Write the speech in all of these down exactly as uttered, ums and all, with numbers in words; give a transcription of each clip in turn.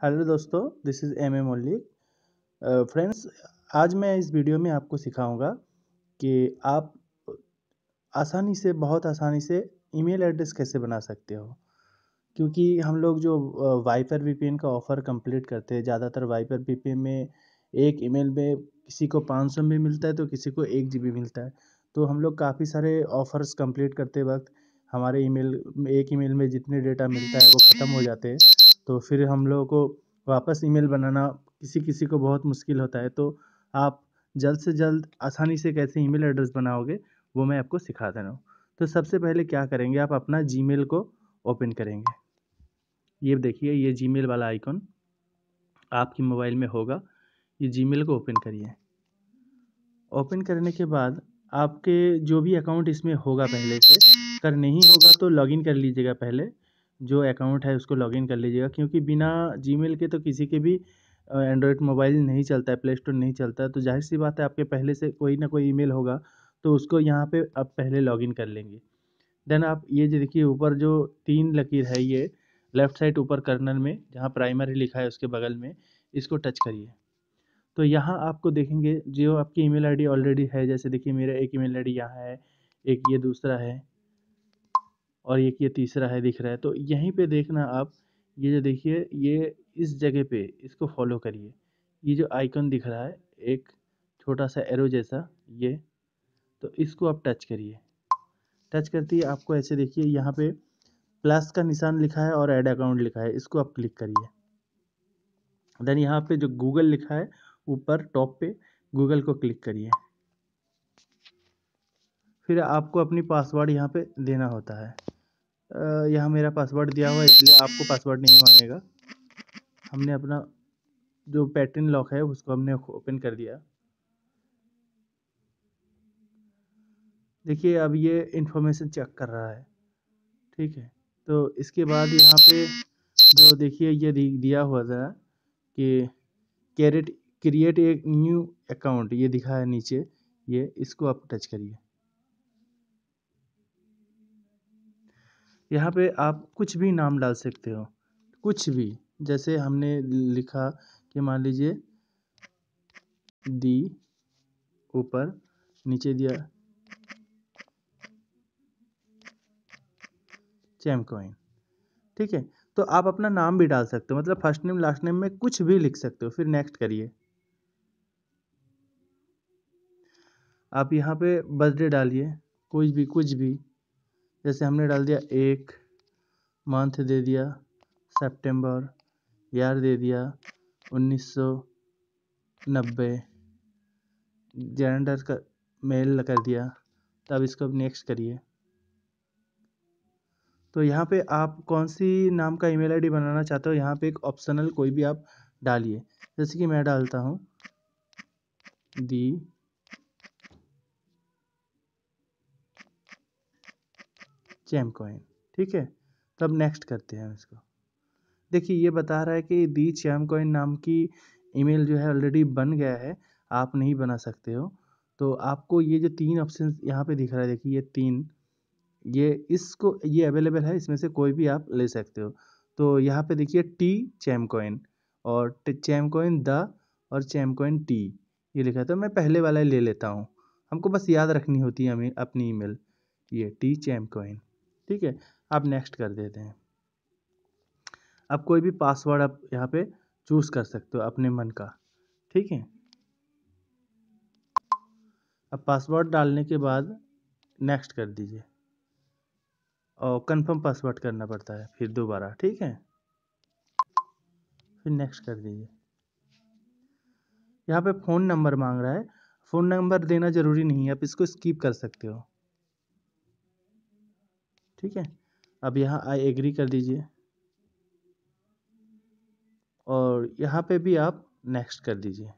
Hello दोस्तों, this is M A मौलिक। Friends, आज मैं इस वीडियो में आपको सिखाऊंगा कि आप आसानी से बहुत आसानी से ईमेल एड्रेस कैसे बना सकते हो। क्योंकि हम लोग जो वाइपर वीपीएन का ऑफ़र कंप्लीट करते हैं, ज़्यादातर वाइपर वीपीएन में एक ईमेल में किसी को पाँच सौ में मिलता है तो किसी को एक जीबी मिलता है। तो हम लोग काफ़ी सारे ऑफ़र्स कंप्लीट करते वक्त हमारे ईमेल एक ईमेल में जितने डेटा मिलता है वो ख़त्म हो जाते हैं। तो फिर हम लोगों को वापस ईमेल बनाना किसी किसी को बहुत मुश्किल होता है। तो आप जल्द से जल्द आसानी से कैसे ईमेल एड्रेस बनाओगे वो मैं आपको सिखा दे रहा हूँ। तो सबसे पहले क्या करेंगे, आप अपना जीमेल को ओपन करेंगे। ये देखिए, ये जीमेल वाला आइकॉन आपकी मोबाइल में होगा। ये जीमेल को ओपन करिए। ओपन करने के बाद आपके जो भी अकाउंट इसमें होगा पहले से, अगर नहीं होगा तो लॉगिन कर लीजिएगा। पहले जो अकाउंट है उसको लॉगिन कर लीजिएगा, क्योंकि बिना जीमेल के तो किसी के भी एंड्रॉयड मोबाइल नहीं चलता है, प्ले स्टोर नहीं चलता है। तो जाहिर सी बात है आपके पहले से कोई ना कोई ईमेल होगा, तो उसको यहाँ पे आप पहले लॉगिन कर लेंगे। देन आप ये जो देखिए ऊपर जो तीन लकीर है, ये लेफ़्ट साइड ऊपर कर्नर में जहाँ प्राइमरी लिखा है उसके बगल में इसको टच करिए। तो यहाँ आपको देखेंगे जो आपकी ईमेल आईडी ऑलरेडी है। जैसे देखिए मेरा एक ईमेल आईडी यहाँ है, एक ये दूसरा है और एक ये तीसरा है, दिख रहा है। तो यहीं पे देखना आप, ये जो देखिए ये इस जगह पे इसको फॉलो करिए। ये जो आइकन दिख रहा है एक छोटा सा एरो जैसा, ये तो इसको आप टच करिए। टच करते ही आपको ऐसे देखिए यहाँ पे प्लस का निशान लिखा है और ऐड अकाउंट लिखा है, इसको आप क्लिक करिए। देन यहाँ पे जो गूगल लिखा है ऊपर टॉप पे, गूगल को क्लिक करिए। फिर आपको अपनी पासवर्ड यहाँ पे देना होता है। यहाँ मेरा पासवर्ड दिया हुआ है इसलिए आपको पासवर्ड नहीं मांगेगा। हमने अपना जो पैटर्न लॉक है उसको हमने ओपन कर दिया। देखिए अब ये इन्फॉर्मेशन चेक कर रहा है, ठीक है। तो इसके बाद यहाँ पे जो देखिए ये दिया हुआ था कि कैरेट क्रिएट एक न्यू अकाउंट, ये दिखा है नीचे, ये इसको आप टच करिए। यहाँ पे आप कुछ भी नाम डाल सकते हो, कुछ भी। जैसे हमने लिखा कि मान लीजिए दी, ऊपर नीचे दिया चैमकॉइन, ठीक है। तो आप अपना नाम भी डाल सकते हो, मतलब फर्स्ट नेम लास्ट नेम में कुछ भी लिख सकते हो। फिर नेक्स्ट करिए। आप यहाँ पे बर्थडे डालिए, कोई भी कुछ भी। जैसे हमने डाल दिया एक, मंथ दे दिया सितंबर, ईयर दे दिया उन्नीस सौ नब्बे, जेंडर का मेल कर दिया। तब इसको नेक्स्ट करिए। तो यहाँ पे आप कौन सी नाम का ईमेल आईडी बनाना चाहते हो, यहाँ पे एक ऑप्शनल कोई भी आप डालिए। जैसे कि मैं डालता हूँ दी चैमकॉइन, ठीक है। तब नेक्स्ट करते हैं इसको। देखिए ये बता रहा है कि दी चैमकॉइन नाम की ईमेल जो है ऑलरेडी बन गया है, आप नहीं बना सकते हो। तो आपको ये जो तीन ऑप्शन यहाँ पे दिख रहा है, देखिए ये तीन, ये इसको ये अवेलेबल है, इसमें से कोई भी आप ले सकते हो। तो यहाँ पे देखिए टी चैमकॉइन और चैमकॉइन द और चैमकॉइन टी, ये लिखा है। तो मैं पहले वाला ले लेता हूँ, हमको बस याद रखनी होती है हमें अपनी ईमेल, ये टी चैमकॉइन, ठीक है। आप नेक्स्ट कर देते हैं। अब कोई भी पासवर्ड आप यहाँ पे चूज़ कर सकते हो अपने मन का, ठीक है। अब पासवर्ड डालने के बाद नेक्स्ट कर दीजिए और कंफर्म पासवर्ड करना पड़ता है फिर दोबारा, ठीक है। फिर नेक्स्ट कर दीजिए। यहाँ पे फ़ोन नंबर मांग रहा है, फ़ोन नंबर देना ज़रूरी नहीं है, आप इसको स्किप कर सकते हो, ठीक है। अब यहाँ आई एग्री कर दीजिए और यहाँ पे भी आप नेक्स्ट कर दीजिए।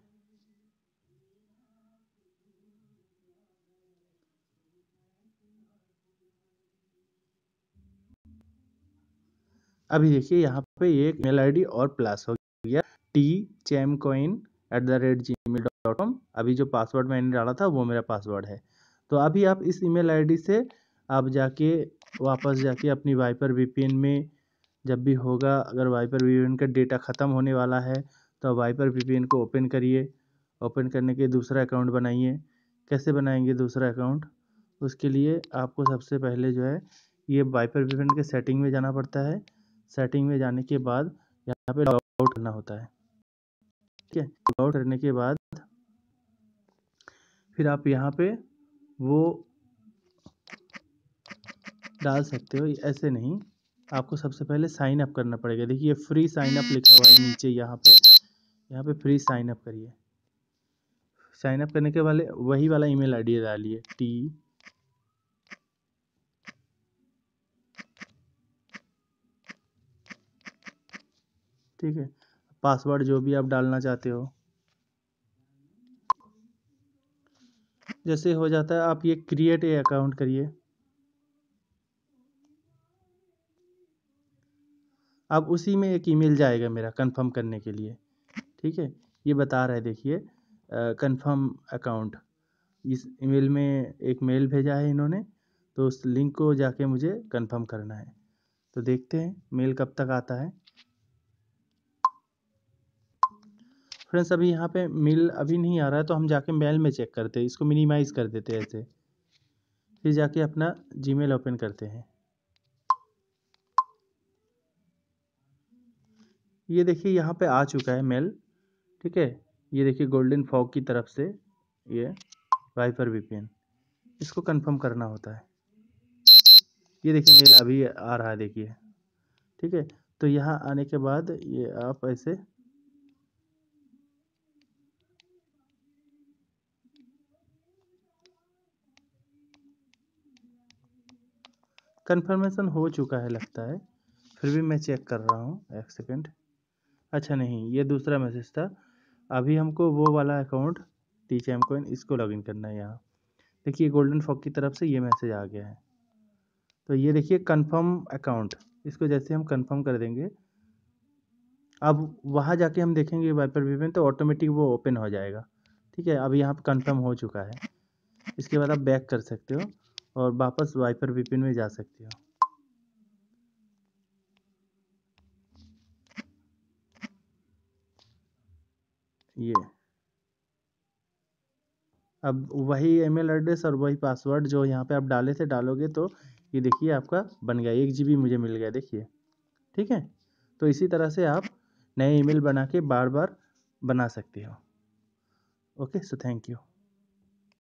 अभी देखिए यहाँ पे एक मेल आईडी और प्लस हो गया, tchamcoin at the rate gmail dot com. अभी जो पासवर्ड मैंने डाला था वो मेरा पासवर्ड है। तो अभी आप इस ईमेल आईडी से आप जाके वापस जाके अपनी वाइपर वीपीएन में जब भी होगा, अगर वाइपर वीपीएन का डेटा ख़त्म होने वाला है तो वाइपर वीपीएन को ओपन करिए। ओपन करने के दूसरा अकाउंट बनाइए। कैसे बनाएंगे दूसरा अकाउंट? उसके लिए आपको सबसे पहले जो है ये वाइपर वीपीएन के सेटिंग में जाना पड़ता है। सेटिंग में जाने के बाद यहाँ पे लॉग आउट करना होता है। ठीक है, लॉग आउट करने के बाद फिर आप यहाँ पे वो डाल सकते हो। ऐसे नहीं, आपको सबसे पहले साइन अप करना पड़ेगा। देखिए फ्री साइन अप लिखा हुआ है नीचे, यहाँ पे यहाँ पे फ्री साइन अप करिए। साइन अप करने के वाले वही वाला ईमेल आईडी डालिए, टी ठीक है, पासवर्ड जो भी आप डालना चाहते हो। जैसे हो जाता है आप ये क्रिएट ए अकाउंट करिए। अब उसी में एक ईमेल जाएगा मेरा कंफर्म करने के लिए। ठीक है, ये बता रहा है देखिए कंफर्म अकाउंट। इस ईमेल में एक मेल भेजा है इन्होंने, तो उस लिंक को जाके मुझे कंफर्म करना है। तो देखते हैं मेल कब तक आता है। फ्रेंड्स अभी यहाँ पे मेल अभी नहीं आ रहा है, तो हम जाके मेल में चेक करते हैं। इसको मिनिमाइज़ कर देते हैं ऐसे, फिर जाके अपना जीमेल ओपन करते हैं। ये देखिए यहाँ पे आ चुका है मेल। ठीक है, ये देखिए गोल्डन फॉग की तरफ से ये वाइपर वीपीएन, इसको कंफर्म करना होता है। ये देखिए मेल अभी आ रहा है देखिए। ठीक है, तो यहाँ आने के बाद ये आप ऐसे कंफर्मेशन हो चुका है लगता है, फिर भी मैं चेक कर रहा हूँ एक सेकेंड। अच्छा नहीं, ये दूसरा मैसेज था। अभी हमको वो वाला अकाउंट टीचैम कॉइन, इसको लॉगिन करना है। यहाँ देखिए गोल्डन फॉग की तरफ से ये मैसेज आ गया है। तो ये देखिए कंफर्म अकाउंट, इसको जैसे हम कंफर्म कर देंगे, अब वहाँ जाके हम देखेंगे वाइपर वीपीएन, तो ऑटोमेटिक वो ओपन हो जाएगा। ठीक है, अब यहाँ पर कंफर्म हो चुका है। इसके बाद आप बैक कर सकते हो और वापस वाइपर वीपीएन में जा सकते हो। ये अब वही ईमेल एड्रेस और वही पासवर्ड जो यहाँ पे आप डाले थे डालोगे, तो ये देखिए आपका बन गया, एक जी बी मुझे मिल गया देखिए। ठीक है, तो इसी तरह से आप नए ईमेल बना के बार बार बना सकते हो। Okay, so thank you.